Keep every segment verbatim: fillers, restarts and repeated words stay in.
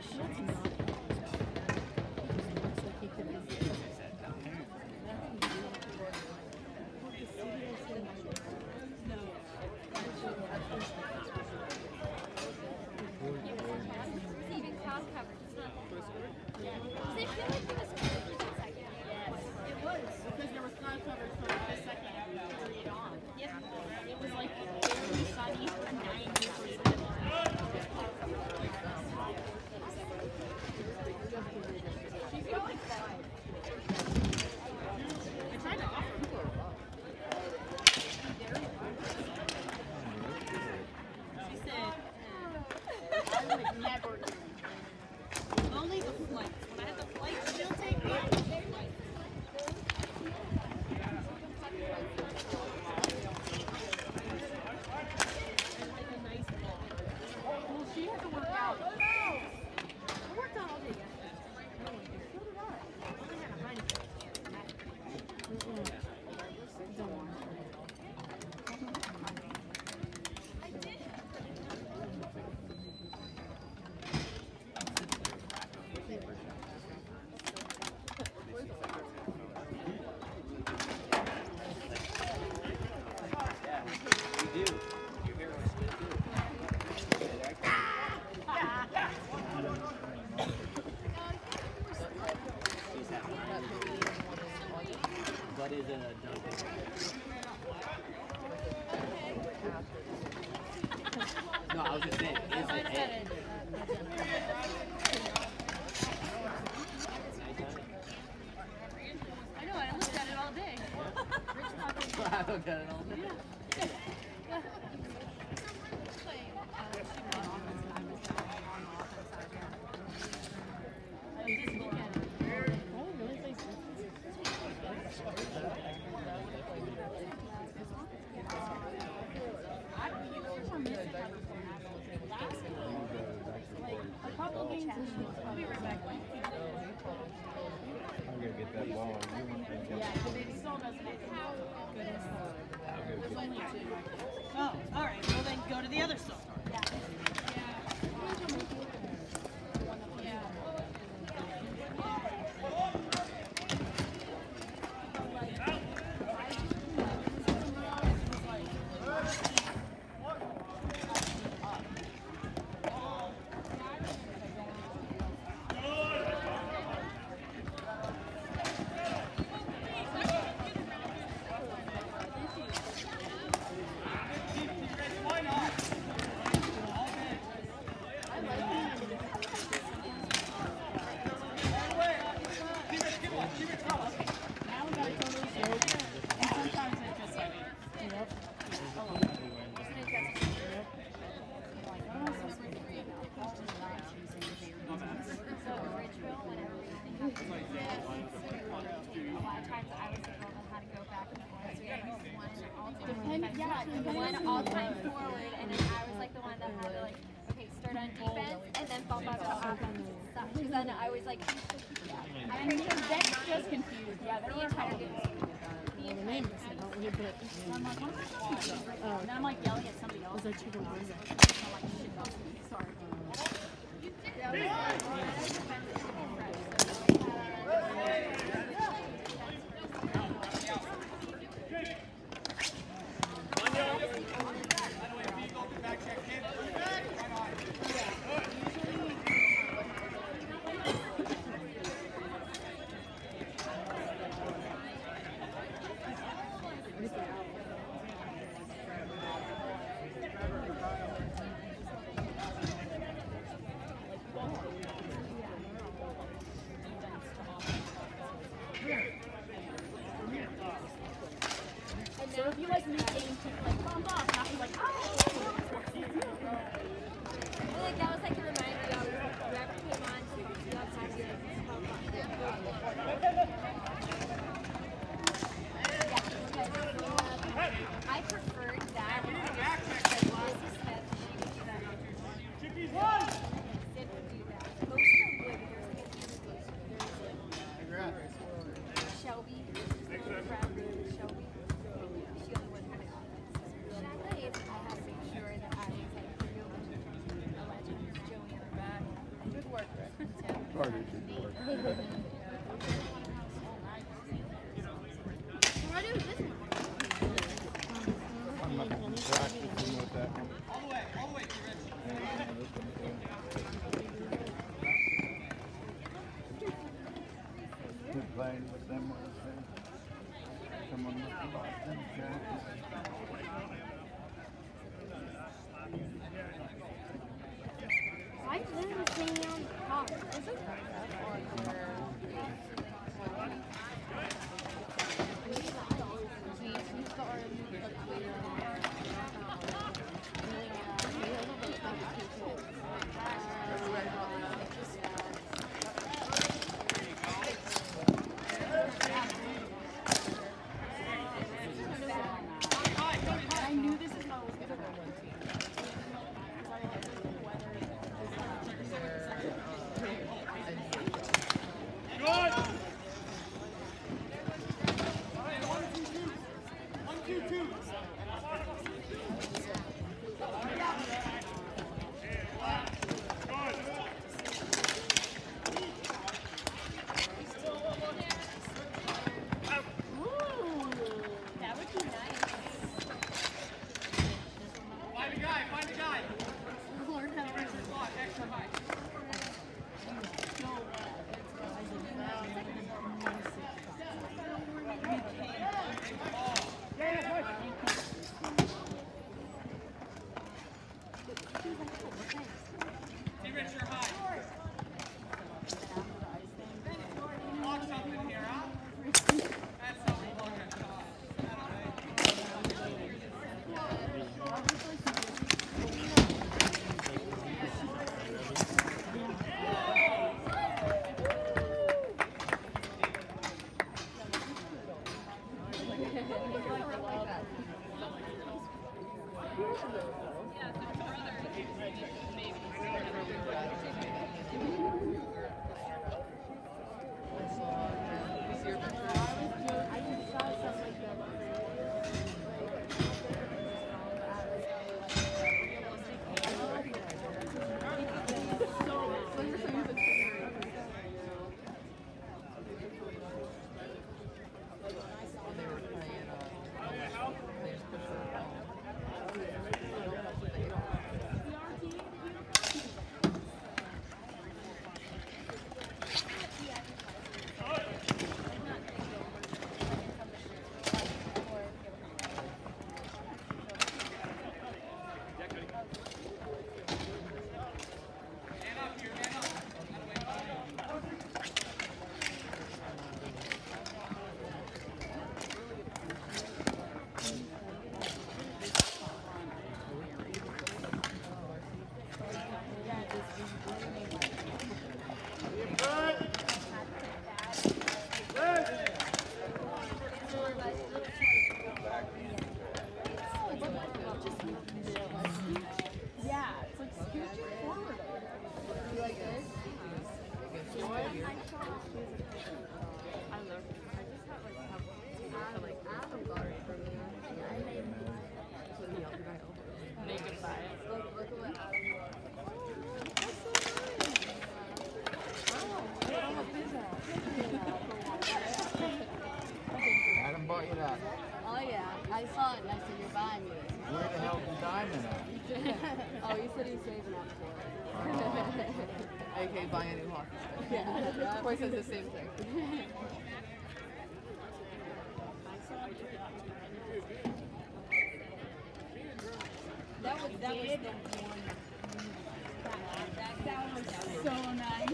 One all-time forward, and then I was like the one that had to like, okay, start on defense, and then bump up to offense. Because then I was like, yeah. I mean, Dex just confused. Yeah, the entire game. The entire game. I'm like, what am I talking about? Oh. And then I'm like yelling at somebody else. Was that chicken noise? I'm like, shit, sorry. So if you like me getting to like bump off, and I was like, oh! Well, like that was like the reminder of whoever came on to the outside to like bump off. Yeah, I preferred that. Missus Smith, she would do that. Sid would do that. Most of them would. There's like Shelby, Shelby. She only wouldn't have an offense. Party didn't work. What do I do with this one? I'm not practicing with that one. All the way, all the way, Rich. Quit playing with them when it's been. Someone with the Boston Giants. Why is this hanging on the top? Is it? I knew this is how it was going to go. Adam bought you that. Oh yeah, I saw it and I said you're buying me. Where the hell's the diamond at? Oh, he said he's saving up for it. A K A buying a new hockey stick. Yeah. Boy says the same thing. That was that was the one. That, that was so nice.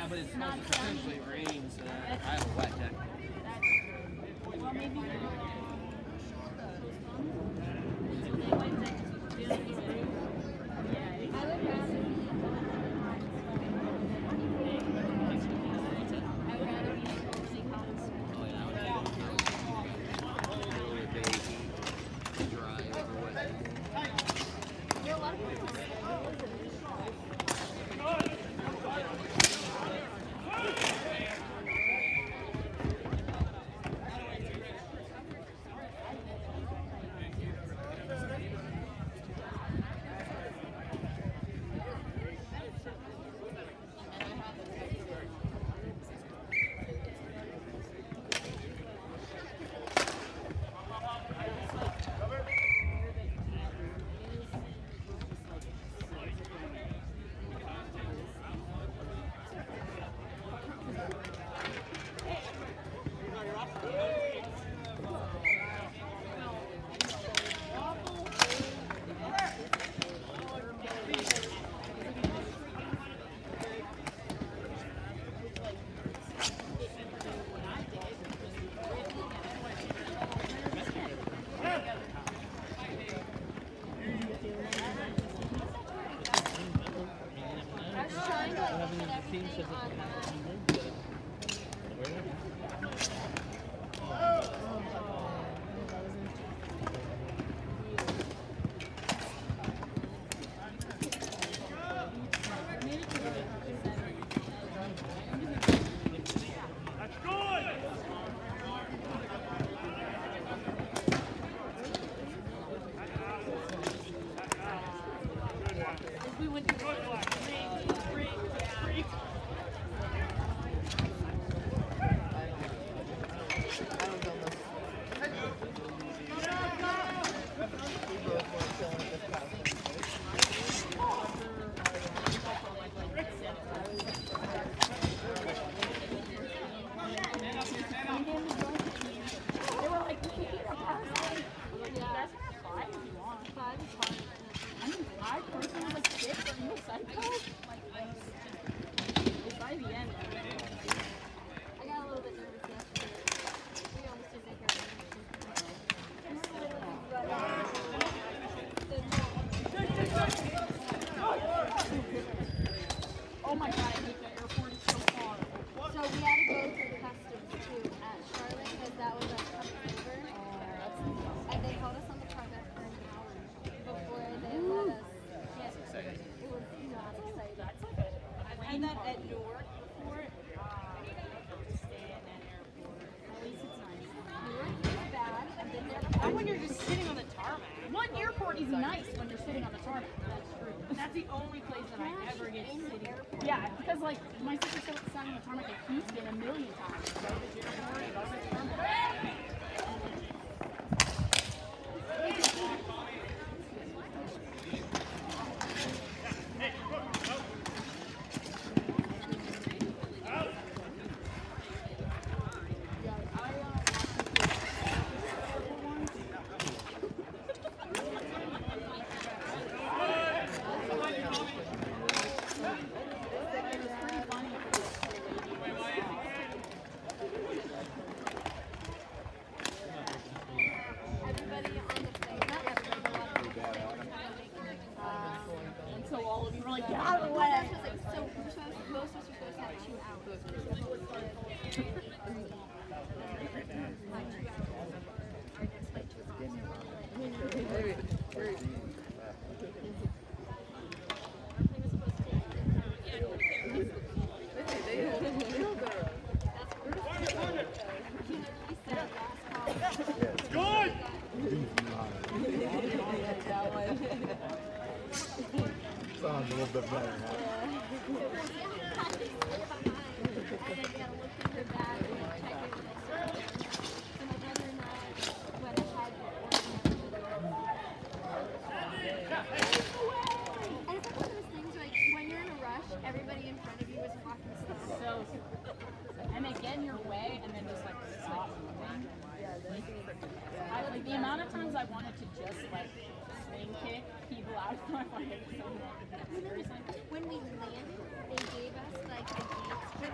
but it's not supposed to sunny. potentially rain, so I have a wet deck. That's true. Well, maybe you'll postpone it. They went to do the roof. Yeah. I would rather be I would rather be Jersey Cops. Oh yeah, I would have a little bit vague, dry, over wet. There are a lot of people. I was trying to like look at everything online. We went to I don't know this. We both were chilling this past one. They were like, we can eat a pasta. Yeah. That's five if you want. Five is fine. I mean, I personally was sick, but you psycho? Like, by the end, I got a little bit nervous yesterday. We almost didn't make oh my god, I hate the airport, it's so far. So we had to go through customs too at Charlotte because that was a coming over. And they held us on the tarmac for an hour before they let us. Yes, it was not exciting. That's like a, I've had that at Newark before. Uh, stay in that airport. At least it's nice. Newark was bad. I've been there Not before. when you're just sitting on the tarmac. One airport is nice when you're sitting on the tarmac. That's true. That's the only place that I ever get In the sitting. airport. Yeah, because like my sister sat on the tarmac at Houston a million times. Garbage airport, garbage terminal. Everybody on the plane, not everybody, but a lot of people. Um, And so all of you were like, get I out of the well, way. that's what's like, so we're supposed to, most of us are supposed to have two hours. We're supposed to have two hours. Our next flight to Very, very. They hold it. They hold their own. Sounds a little bit better now. Everybody in front of you was talking stuff. So, and they get in your way and then just like stop moving. I, like the amount of times I wanted to just like swing kick people out of my way. So like, seriously. When we landed, they gave us like a gate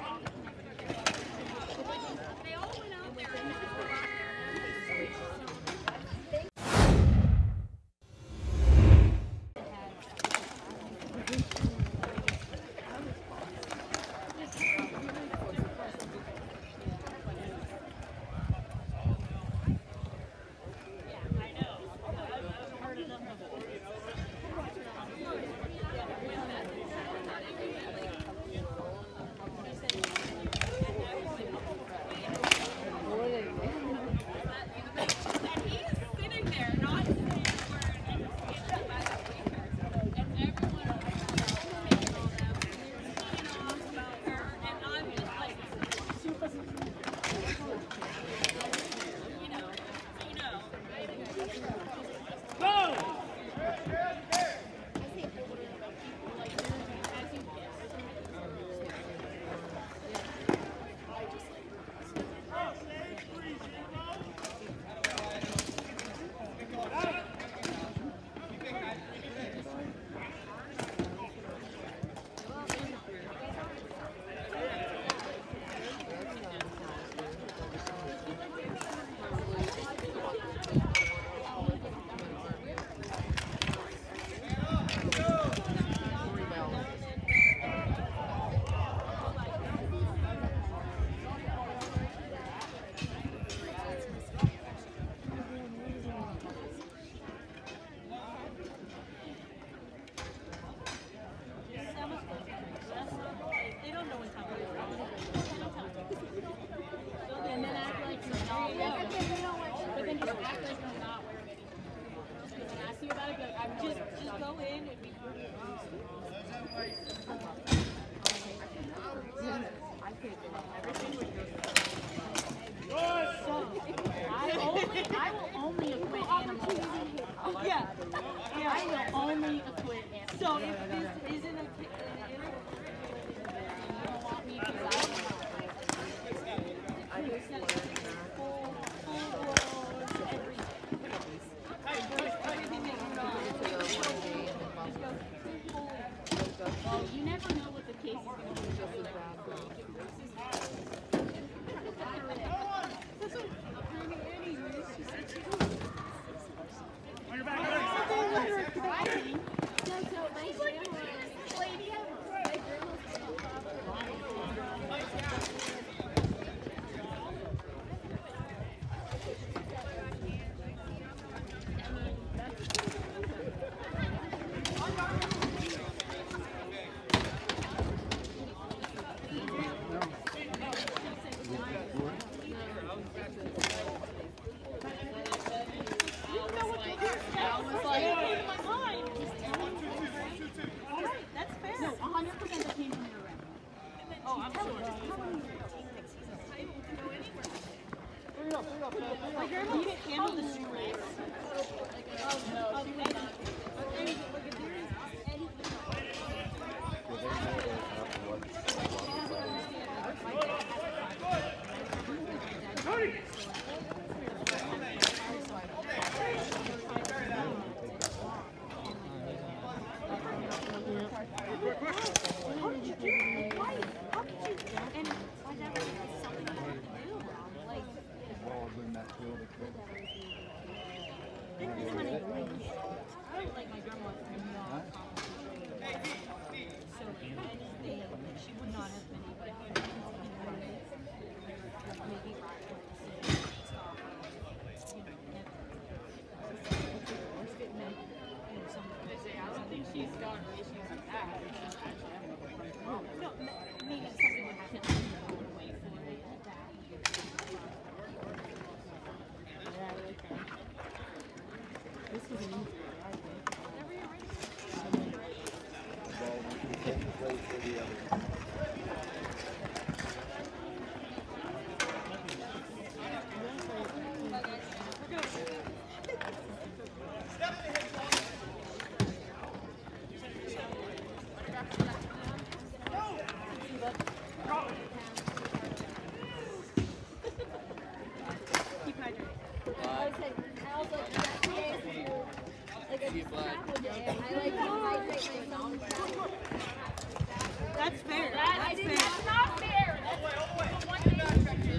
That's fair. That That's is fair. not fair. That's one day instruction.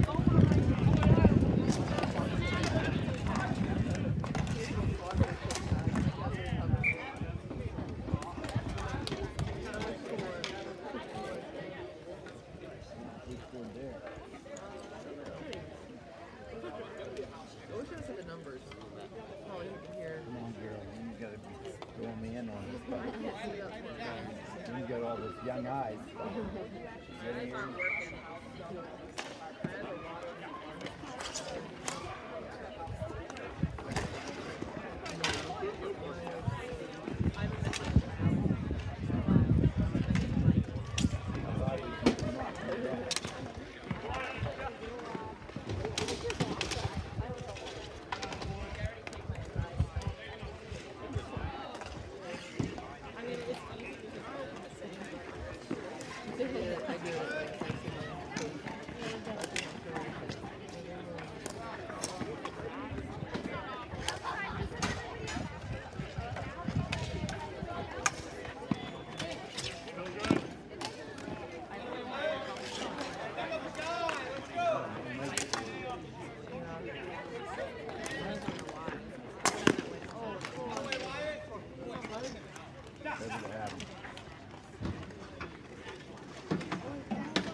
I wish I said the numbers. Oh, you can hear. Come on, girl. You gotta be throwing me in on this. You got all those young eyes. Get in here. That's what happened.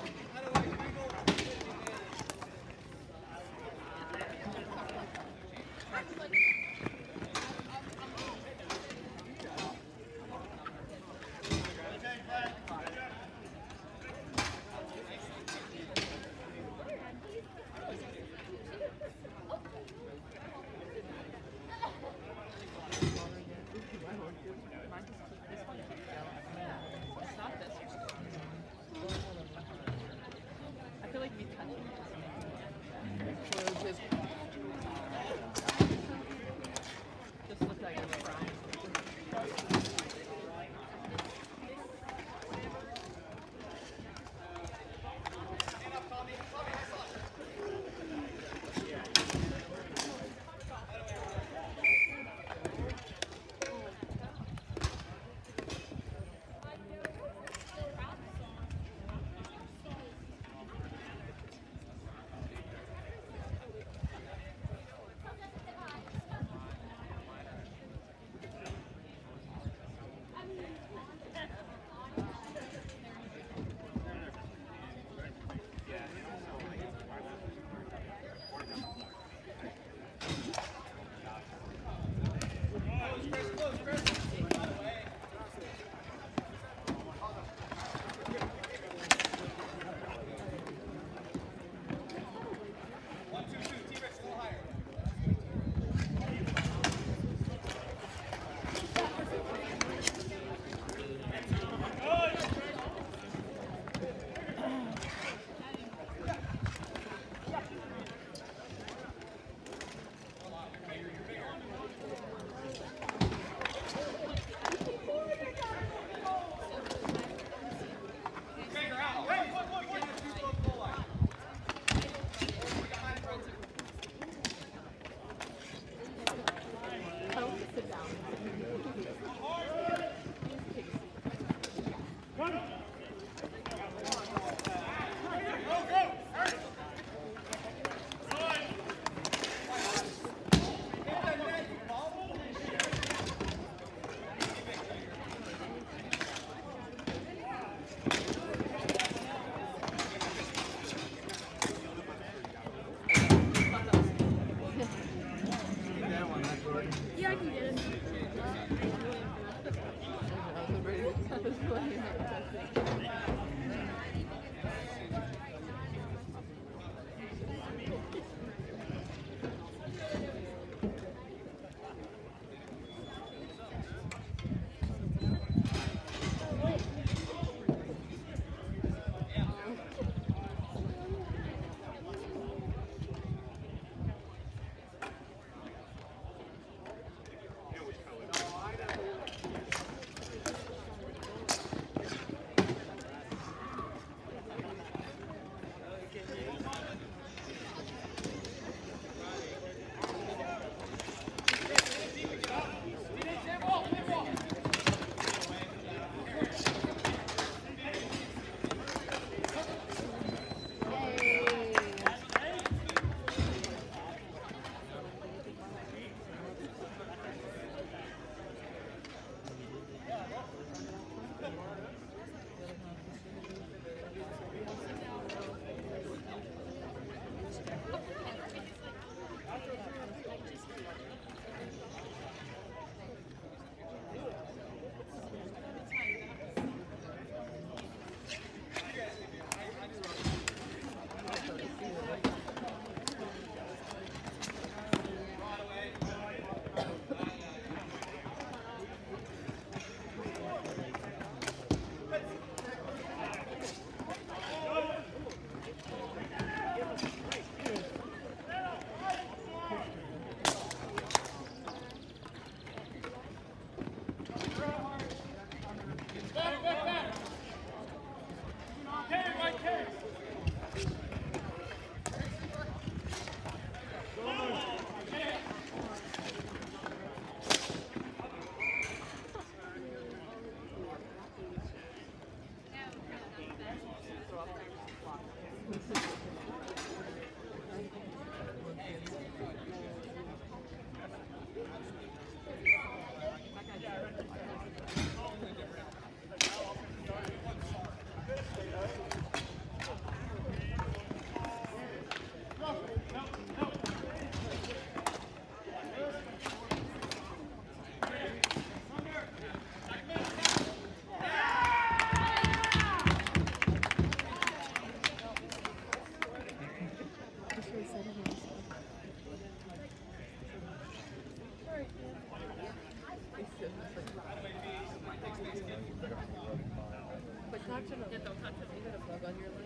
But touch it. Yeah, don't touch it. You got a bug on your leg.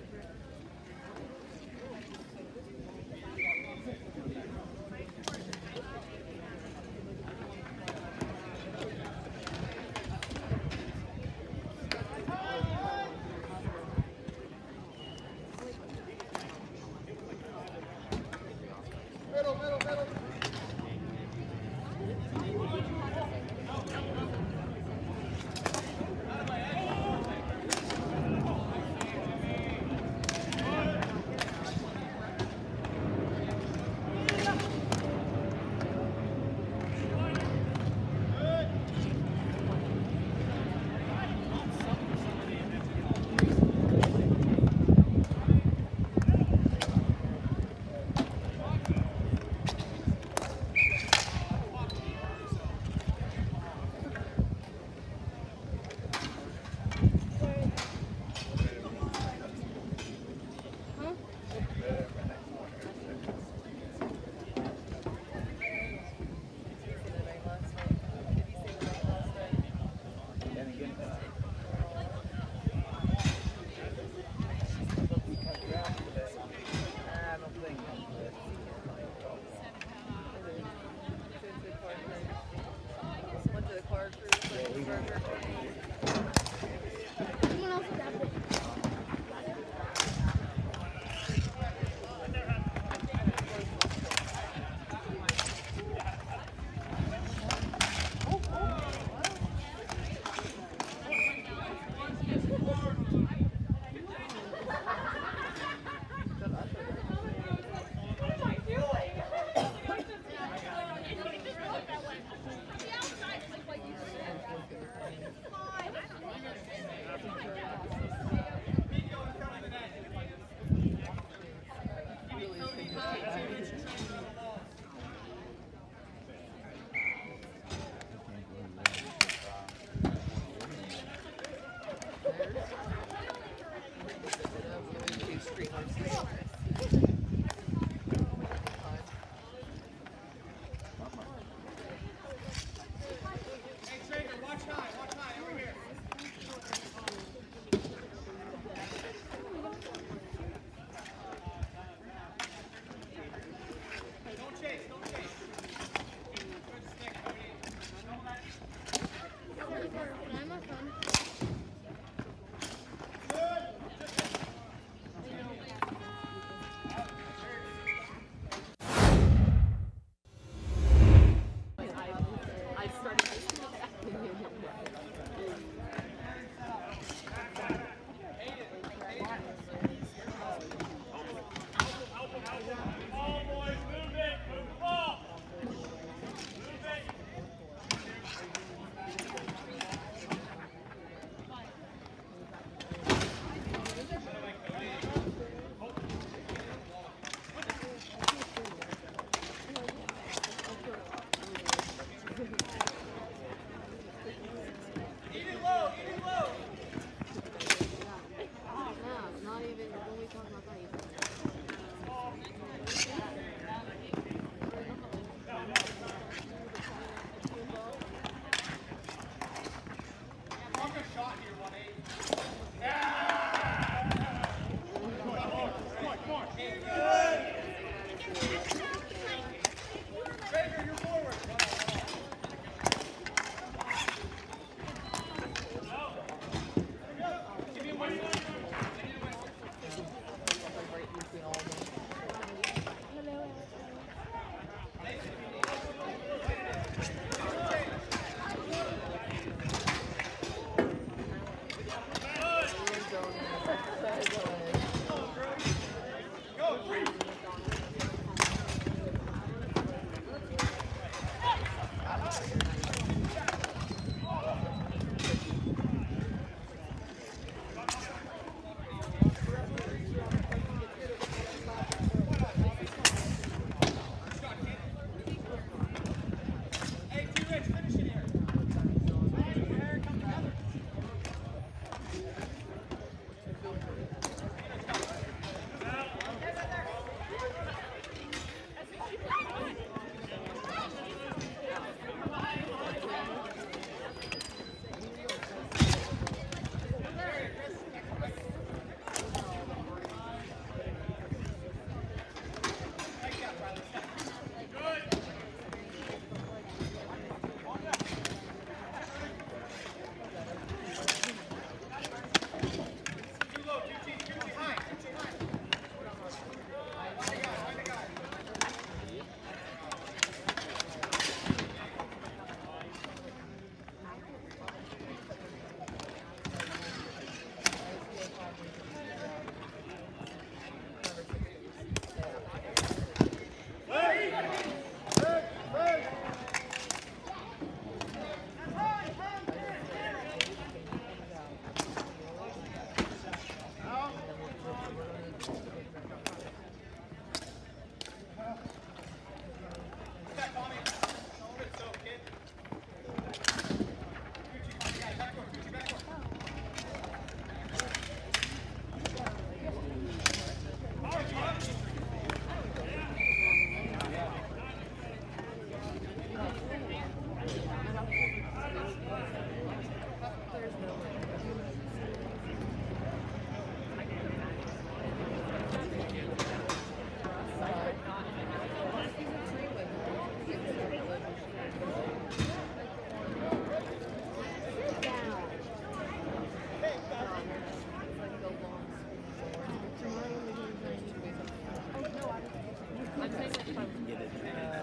didn't even get it.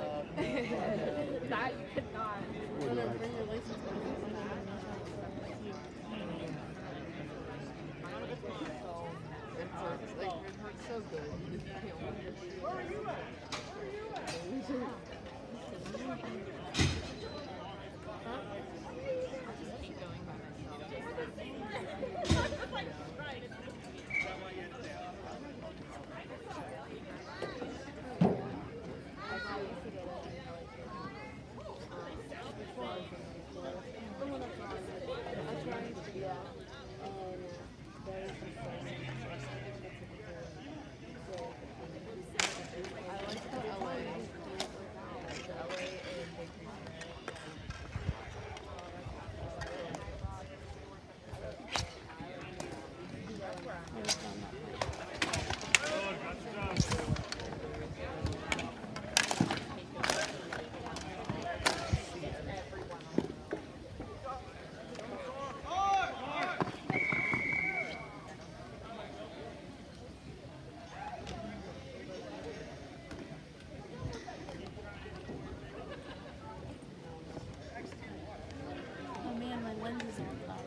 That you could not. Well, then bring your license back. It hurts. Like, it hurts so good. You just can't walk. Where are you at? Oh man, my lenses are on.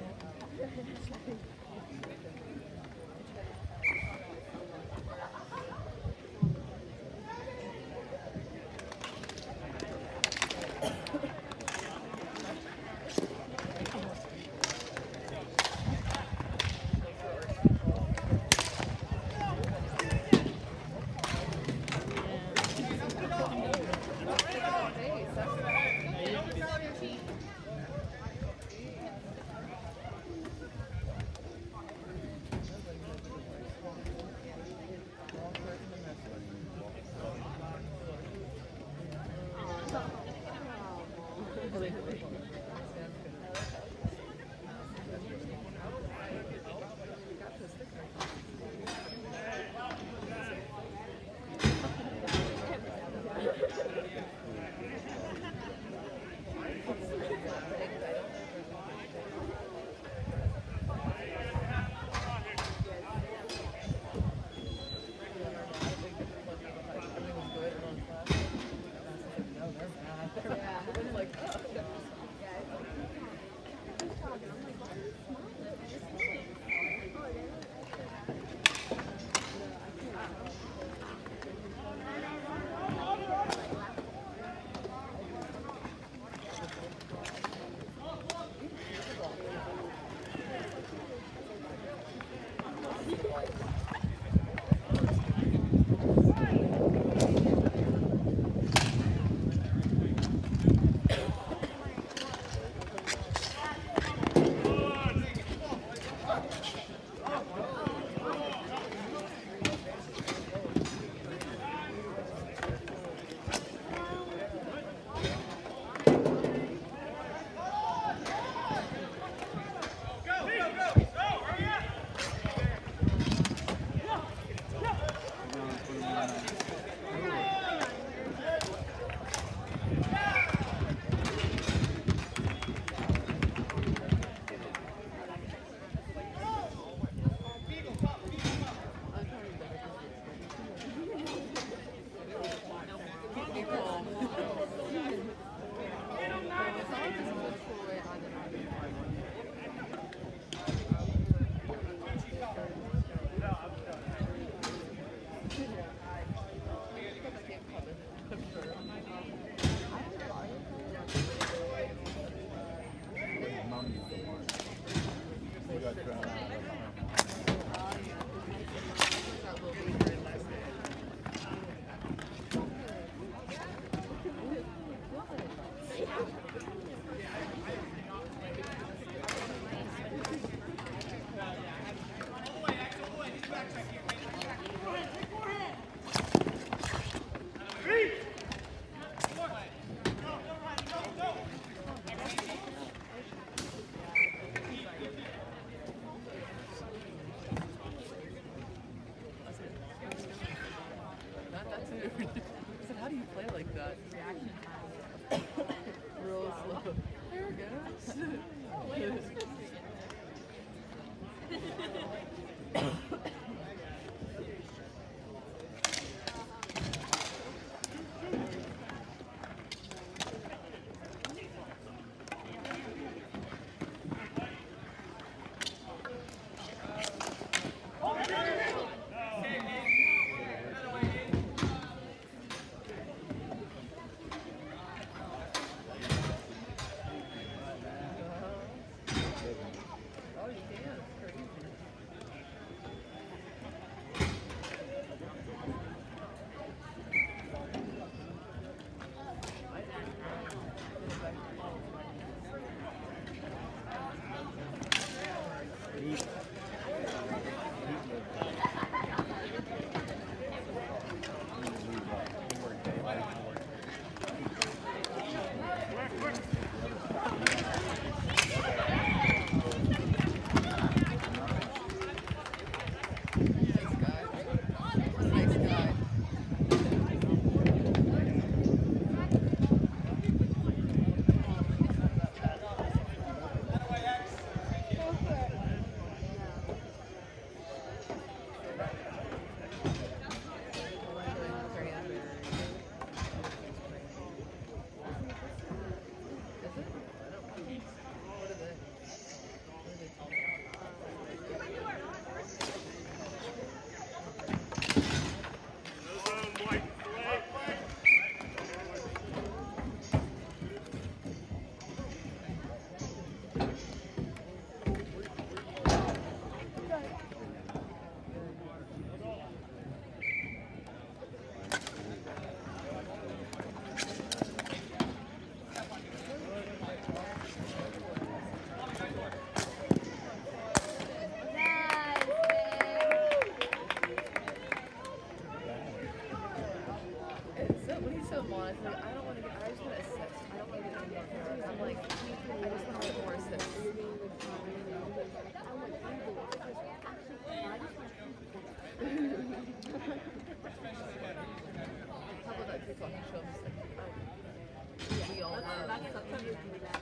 about that TikTok you showed us? Like, we all know.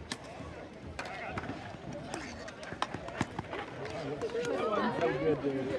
So good, dude.